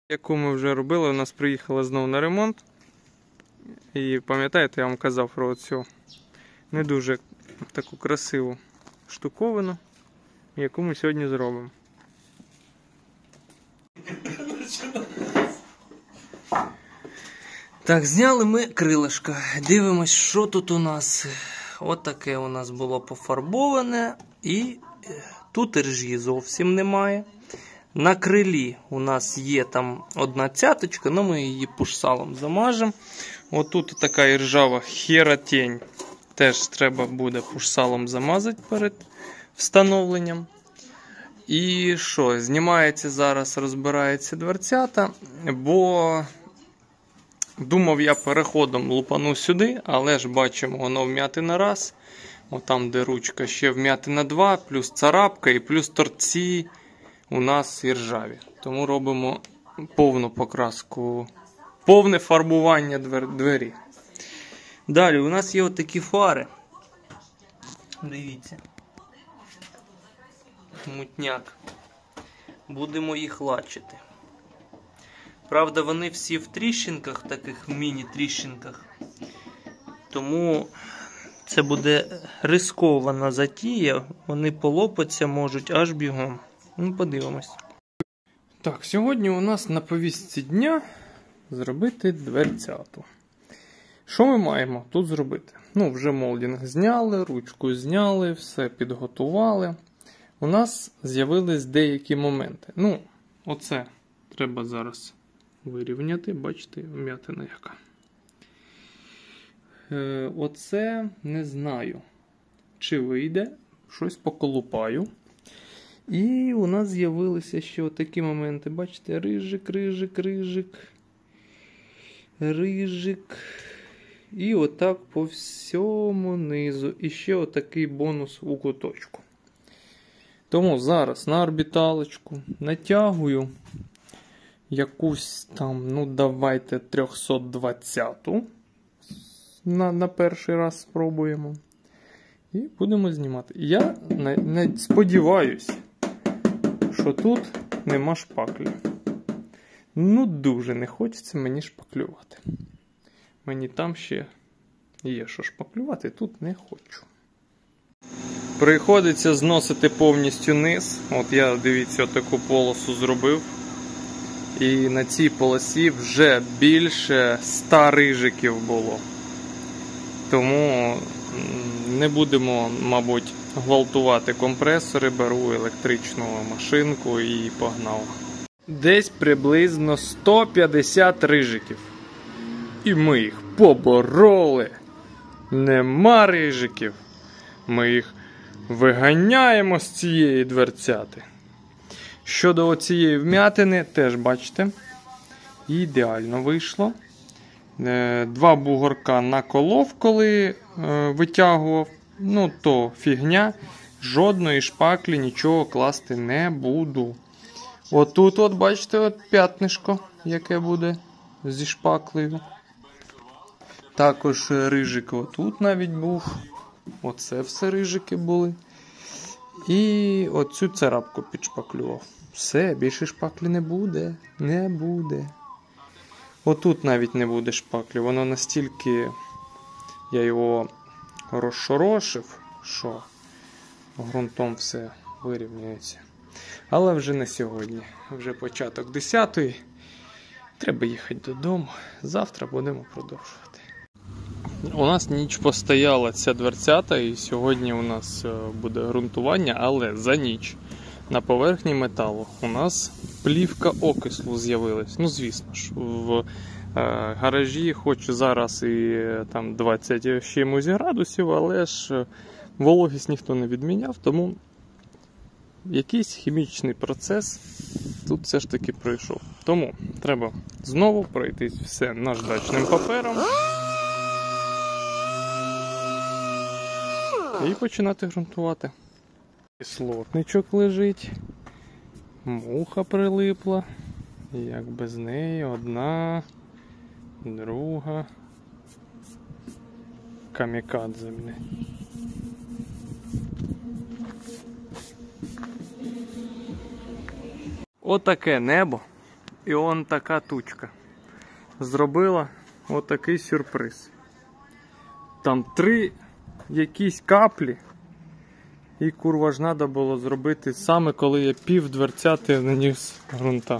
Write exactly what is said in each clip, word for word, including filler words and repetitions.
Яку ми вже робили, у нас приїхала знову на ремонт. І пам'ятаєте, я вам казав про цю не дуже таку красиву штуковину, яку ми сьогодні зробимо. Так, зняли ми крилишко. Дивимось, що тут у нас. От таке у нас було пофарбоване. І тут іржі зовсім немає. На крилі у нас є там одна цяточка, але ми її пушсалом замажемо. Отут така іржава херотень. Теж треба буде пушсалом замазати перед встановленням. І що, знімається зараз, розбирається дверцята, бо думав я переходом лупану сюди, але ж бачимо, воно вм'яти на раз. Отам, де ручка, ще вм'яти на два, плюс царапка і плюс торці у нас іржаві. Тому робимо повну покраску, повне фарбування двері. Далі у нас є отакі фари. Дивіться. Мутняк. Будемо їх лачити. Правда, вони всі в тріщинках, таких міні-тріщинках. Тому це буде рискована затія. Вони полопатися можуть аж бігом. Ну, подивимось. Так, сьогодні у нас на повістці дня зробити дверцяту. Що ми маємо тут зробити? Ну, вже молдинг зняли, ручку зняли, все підготували. У нас з'явились деякі моменти. Ну, оце треба зараз вирівняти. Бачите, вм'ятина яка. Е, оце не знаю, чи вийде. Щось поколупаю. І у нас з'явилися ще отакі моменти. Бачите, рижик, рижик, рижик. Рижик. І отак по всьому низу. І ще отакий бонус у куточку. Тому зараз на орбіталочку натягую якусь там, ну давайте триста двадцяту. На, на перший раз спробуємо. І будемо знімати. Я не, не сподіваюсь, що тут нема шпаклі. Ну, дуже не хочеться мені шпаклювати. Мені там ще є що шпаклювати, тут не хочу. Приходиться зносити повністю низ. От я, дивіться, таку полосу зробив. І на цій полосі вже більше ста рижиків було. Тому не будемо, мабуть, гвалтувати компресори, беру електричну машинку і погнав. Десь приблизно сто п'ятдесят рижиків. І ми їх побороли. Нема рижиків. Ми їх виганяємо з цієї дверцяти. Щодо оцієї вм'ятини, теж бачите, ідеально вийшло. Два бугорка наколов, коли е, витягував. Ну, то фігня. Жодної шпаклі, нічого класти не буду. Отут, от, бачите, от п'ятнишко, яке буде зі шпаклею. Також рижик отут навіть був. Оце все рижики були. І оцю царапку підшпаклював. Все, більше шпаклі не буде. Не буде. Отут навіть не буде шпаклі. Воно настільки я його розшорошив, що ґрунтом все вирівнюється. Але вже не сьогодні. Вже початок десятої. Треба їхати додому. Завтра будемо продовжувати. У нас ніч постояла ця дверцята, і сьогодні у нас буде ґрунтування, але за ніч на поверхні металу у нас плівка окислу з'явилась. Ну, звісно ж, в е, гаражі хоч зараз і там двадцять чимось градусів, але ж вологість ніхто не відміняв, тому якийсь хімічний процес тут все ж таки пройшов. Тому треба знову пройтись все наждачним папером. І починати ґрунтувати. Кислотничок лежить. Муха прилипла. Як без неї. Одна, друга. Камікадзе мене. Отаке небо. І он така тучка зробила отакий сюрприз. Там три якісь каплі. І курва ж треба було зробити саме коли я пів дверцяти наніс ґрунта.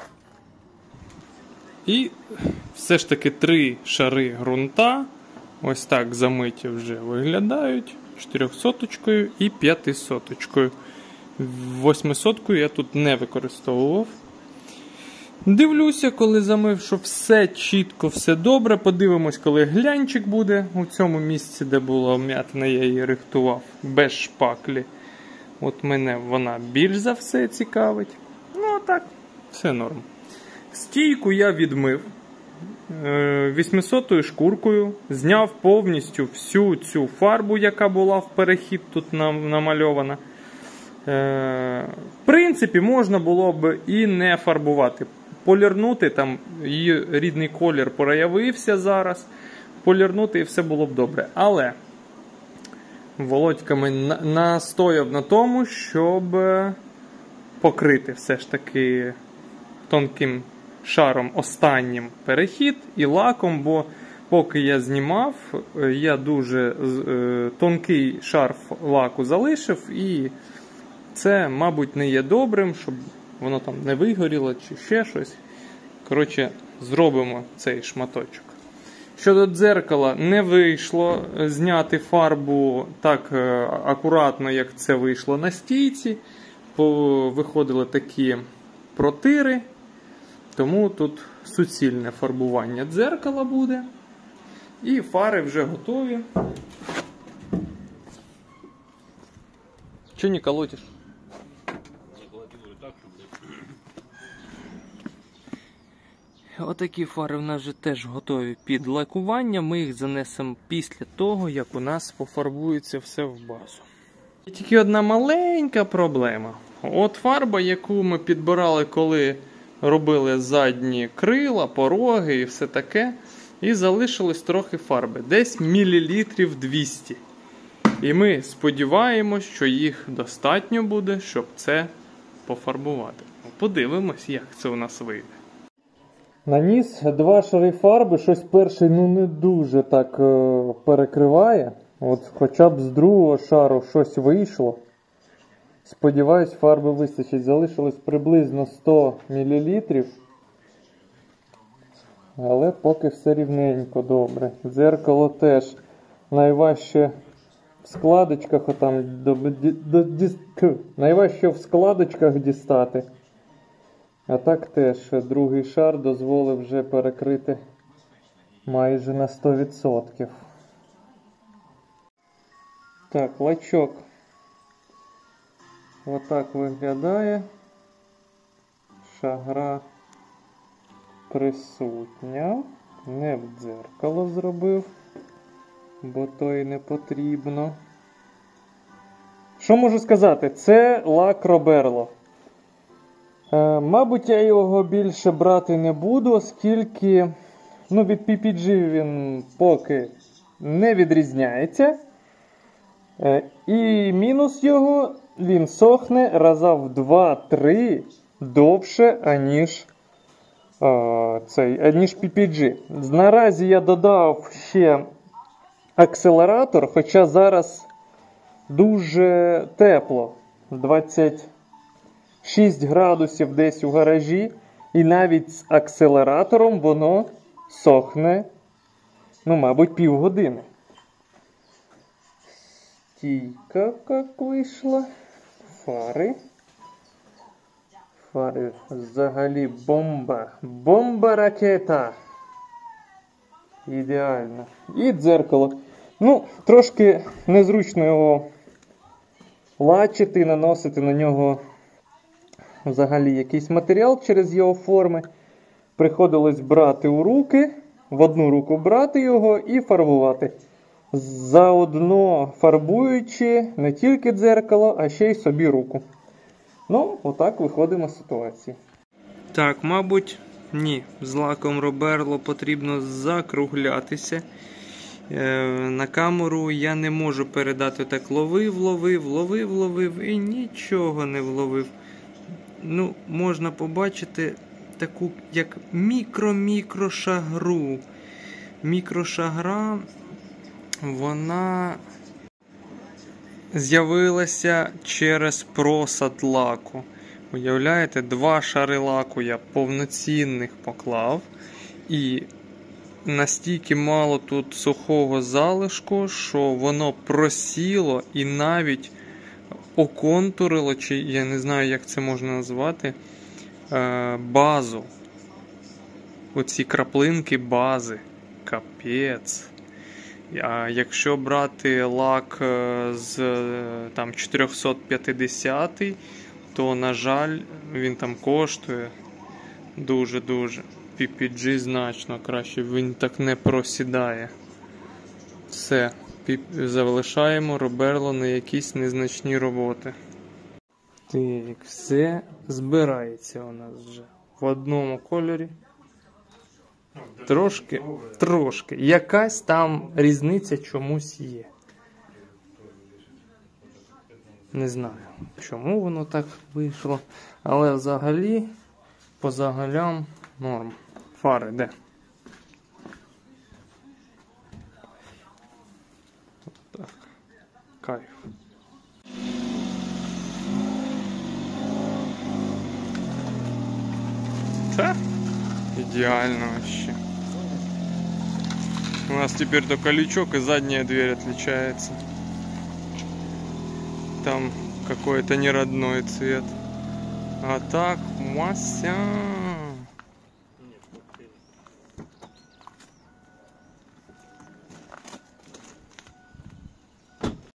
І все ж таки три шари ґрунта ось так замиті вже виглядають. чотирьохсоточкою і п'ятисоточкою. Восьмисоткою я тут не використовував. Дивлюся, коли замив, що все чітко, все добре. Подивимось, коли глянчик буде у цьому місці, де була вм'ятина, я її рихтував без шпаклі. От мене вона більш за все цікавить. Ну, а так, все норм. Стійку я відмив вісьмисотою шкуркою, зняв повністю всю цю фарбу, яка була в перехід тут намальована. В принципі, можна було б і не фарбувати. Полірнути, там її рідний колір проявився зараз, полірнути і все було б добре. Але Володька мені настояв на тому, щоб покрити все ж таки тонким шаром останнім перехід і лаком, бо поки я знімав, я дуже тонкий шар лаку залишив, і це, мабуть, не є добрим, щоб воно там не вигоріло чи ще щось. Коротше, зробимо цей шматочок. Щодо дзеркала, не вийшло зняти фарбу так акуратно, як це вийшло на стійці. Виходили такі протири, тому тут суцільне фарбування дзеркала буде. І фари вже готові. Чого не колотиш? Отакі фари в нас вже теж готові під лакування. Ми їх занесемо після того, як у нас пофарбується все в базу. І тільки одна маленька проблема. От фарба, яку ми підбирали, коли робили задні крила, пороги і все таке. І залишилось трохи фарби. Десь мілілітрів двісті. І ми сподіваємось, що їх достатньо буде, щоб це пофарбувати. Подивимось, як це у нас вийде. Наніс два шари фарби, щось перший ну не дуже так е, перекриває. От хоча б з другого шару щось вийшло. Сподіваюсь, фарби вистачить. Залишилось приблизно сто мілілітрів. Але поки все рівненько, добре. Дзеркало теж найважче в складочках, отам, до, до, до, найважче в складочках дістати. А так теж другий шар дозволив вже перекрити майже на сто відсотків. Так, лачок отак виглядає. Шагра присутня. Не в дзеркало зробив, бо то і не потрібно. Що можу сказати? Це лак Роберло. Е, мабуть, я його більше брати не буду, оскільки ну, від пі пі джі він поки не відрізняється. Е, і мінус його, він сохне раза в два-три довше, аніж, е, цей, аніж пі пі джі. Наразі я додав ще акселератор, хоча зараз дуже тепло. двадцять шість градусів десь у гаражі. І навіть з акселератором воно сохне, ну, мабуть, півгодини. Стійка як вийшла. Фари. Фари взагалі бомба. Бомба-ракета. Ідеально. І дзеркало. Ну, трошки незручно його лачити, наносити на нього взагалі якийсь матеріал через його форми. Приходилось брати у руки, в одну руку брати його і фарбувати. Заодно фарбуючи не тільки дзеркало, а ще й собі руку. Ну, отак виходимо з ситуації. Так, мабуть, ні. З лаком Роберло потрібно закруглятися. Е, на камеру я не можу передати так ловив, ловив, ловив, ловив і нічого не вловив. Ну, можна побачити, таку як мікро-мікро шагру. Мікрошагра, вона з'явилася через просад лаку. Уявляєте, два шари лаку я повноцінних поклав, і настільки мало тут сухого залишку, що воно просіло і навіть оконтурило, чи я не знаю, як це можна назвати, базу. Оці краплинки бази. Капець. А якщо брати лак з там чотириста п'ятдесят, то, на жаль, він там коштує дуже-дуже. пі пі джі значно краще, він так не просідає. Все, залишаємо руберло на якісь незначні роботи. Так, все збирається у нас вже в одному кольорі. Трошки, трошки. Якась там різниця чомусь є. Не знаю, чому воно так вийшло. Але взагалі, по загалям, норм. Фари, де? Так. Кайф. Та? Идеально вообще. У нас теперь только лючок и задняя дверь отличается. Там какой-то неродной цвет. А так, мася.